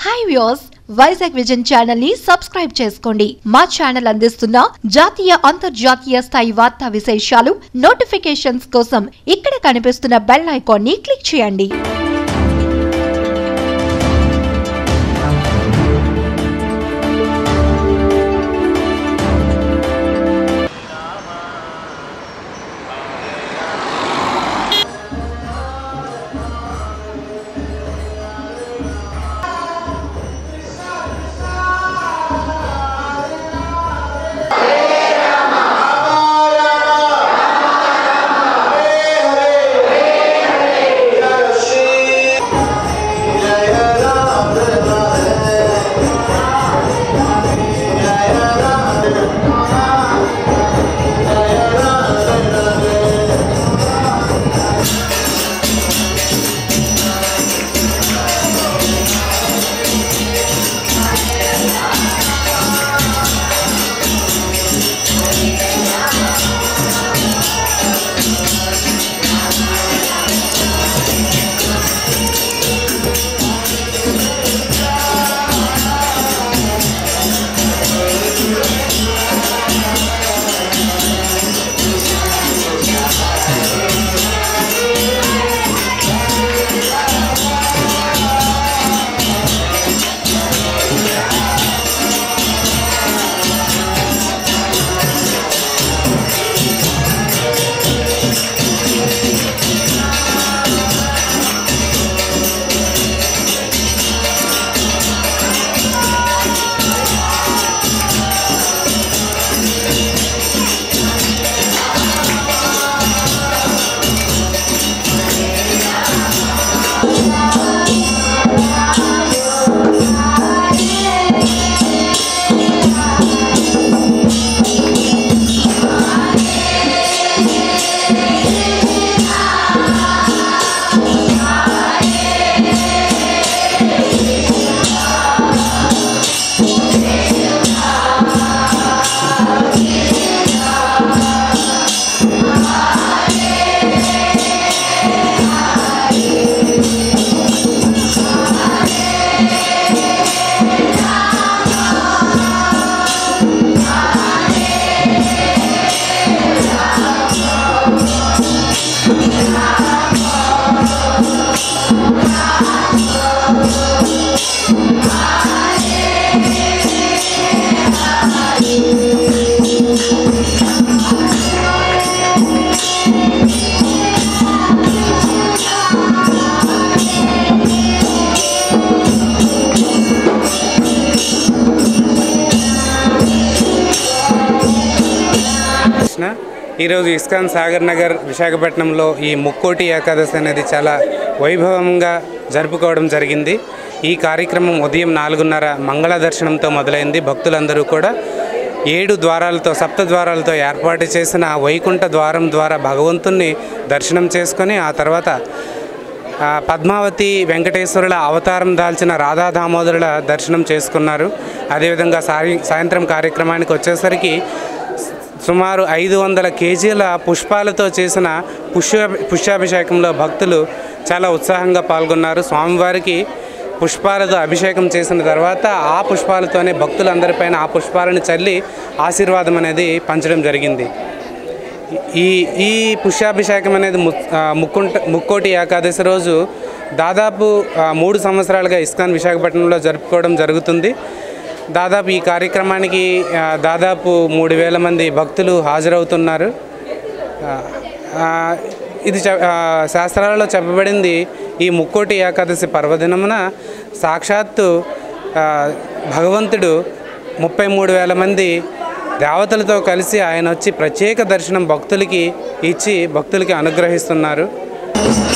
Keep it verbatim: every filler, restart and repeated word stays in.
Hi viewers, Vizag vision channel ని subscribe చేసుకోండి. మా ఛానల్ అందిస్తున్న జాతీయ అంతర్జాతీయ స్థాయి వార్తా విశేషాలు నోటిఫికేషన్స్ కోసం ఇక్కడ కనిపిస్తున్న బెల్ ఐకాన్ ని క్లిక్ చేయండి. ఈరోజు ఇస్కాన్ సాగర్ నగర్ విశాఖపట్నంలో ఈ ముక్కోటి ఏకాదశి అనేది చాలా వైభవంగా జరుపుకోవడం జరిగింది. ఈ కార్యక్రమం ఉదయం నాలుగున్నర మంగళ దర్శనంతో మొదలైంది. భక్తులందరూ కూడా ఏడు ద్వారాలతో సప్త ద్వారాలతో ఏర్పాటు చేసిన వైకుంఠ ద్వారం ద్వారా భగవంతుణ్ణి దర్శనం చేసుకొని ఆ తర్వాత పద్మావతి వెంకటేశ్వరుల అవతారం దాల్చిన రాధా దామోదరుల దర్శనం చేసుకున్నారు. అదేవిధంగా సాయి సాయంత్రం కార్యక్రమానికి వచ్చేసరికి సుమారు ఐదు వందల కేజీల పుష్పాలతో చేసిన పుష్ప పుష్పాభిషేకంలో భక్తులు చాలా ఉత్సాహంగా పాల్గొన్నారు. స్వామివారికి పుష్పాలతో అభిషేకం చేసిన తర్వాత ఆ పుష్పాలతోనే భక్తులందరిపైన ఆ పుష్పాలను చల్లి ఆశీర్వాదం అనేది పంచడం జరిగింది. ఈ ఈ పుష్పాభిషేకం అనేది ముక్కుంట ముక్కోటి ఏకాదశి రోజు దాదాపు మూడు సంవత్సరాలుగా ఇస్కాన్ విశాఖపట్నంలో జరుపుకోవడం జరుగుతుంది. దాదాపు ఈ కార్యక్రమానికి దాదాపు మూడు వేల మంది భక్తులు హాజరవుతున్నారు. ఇది శాస్త్రాలలో చెప్పబడింది, ఈ ముక్కోటి ఏకాదశి పర్వదినమున సాక్షాత్తు భగవంతుడు ముప్పై మూడు వేల మంది దేవతలతో కలిసి ఆయన వచ్చి ప్రత్యేక దర్శనం భక్తులకి ఇచ్చి భక్తులకి అనుగ్రహిస్తున్నారు.